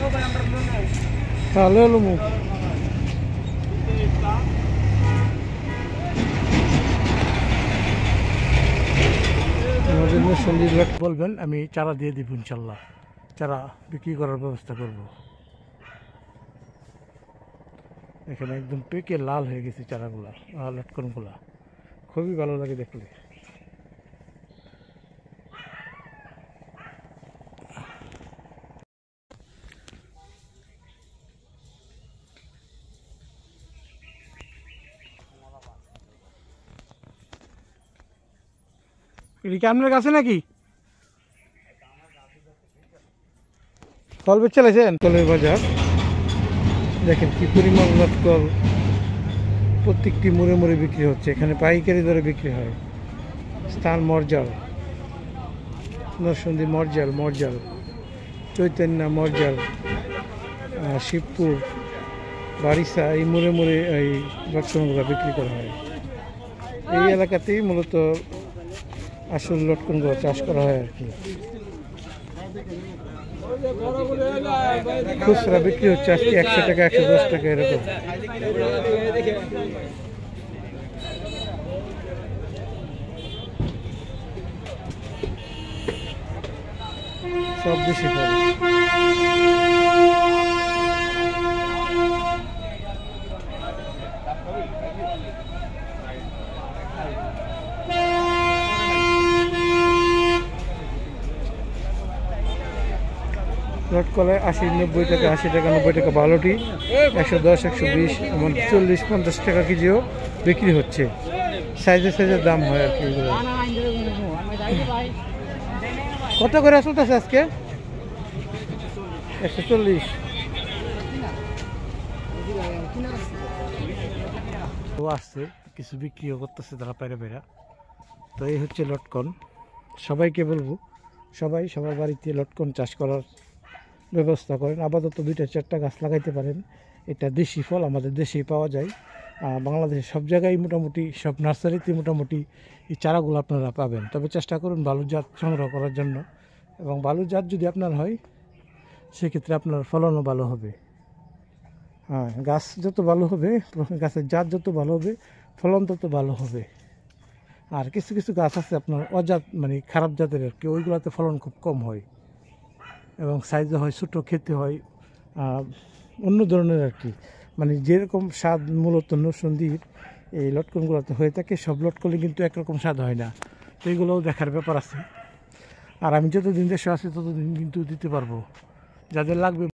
Halo lu mu. আমাদের সন্ধ্যে লট বলবেন, আমি চারা দিয়ে দিব ইনশাল্লাহ। চারা বিক্রি করার ব্যবস্থা করব। এখানে একদম পেকে লাল হয়ে গেছে চারাগুলা, লটকনগুলা খুবই ভালো লাগে দেখলে। এটা কি আপনার কাছে নাকি ফল বেচে চাইছেন? কলের বাজার দেখেন কি পরিমাণ লটকল প্রত্যেকটি মোড়ে মোড়ে বিক্রি হচ্ছে। এখানে পাইকারি দরে বিক্রি হয়। স্থান মরজাল, নরসিংদী মরজাল, চৈতন্য মরজাল, শিবপুর, বারিসা, এই মোড়ে মোড়ে এই লটকনগুলো বিক্রি করা হয়। এই এলাকাতেই মূলত আসল লটকনগুলো চাষ করা হয় আর কি। খুচরা বিক্রি হচ্ছে আজকে 100 টাকা, 110 টাকা এরকম। সব বেশি ফল। লটকলে 80-90 টাকা, 80 টাকা 90 টাকা ভালোটি, 110, 120, এমন 40-50 টাকা কেজিও বিক্রি হচ্ছে। সাইজের দাম হয় আর কি এগুলো। কত করে চলতেছে আজকে? 140। আসছে কিছু বিক্রিও করতেছে তারা পায়রা পায়রা। তো এই হচ্ছে লটকন। সবাইকে বলবো সবার বাড়িতে লটকন চাষ করার ব্যবস্থা করেন। আপাতত 2-4টা গাছ লাগাইতে পারেন। এটা দেশি ফল, আমাদের দেশেই পাওয়া যায়। বাংলাদেশের সব জায়গায় মোটামুটি সব নার্সারিতে মোটামুটি এই চারাগুলো আপনারা পাবেন। তবে চেষ্টা করুন ভালো জাত সংগ্রহ করার জন্য, এবং ভালো জাত যদি আপনার হয় সেক্ষেত্রে আপনার ফলনও ভালো হবে। হ্যাঁ, গাছ যত ভালো হবে, গাছের জাত যত ভালো হবে, ফলন তত ভালো হবে। আর কিছু কিছু গাছ আছে আপনার অজাত, মানে খারাপ জাতের আর কি, ওইগুলোতে ফলন খুব কম হয় এবং সাইজে হয় ছোটো, খেতে হয় অন্য ধরনের আর কি। মানে যেরকম স্বাদ মূলত নরসিংদীর এই লটকনগুলোতে হয়ে থাকে, সব লটকনে কিন্তু একরকম স্বাদ হয় না। তো এইগুলোও দেখার ব্যাপার আছে। আর আমি যতদিন দেশে আছি ততদিন কিন্তু দিতে পারবো। যাদের লাগবে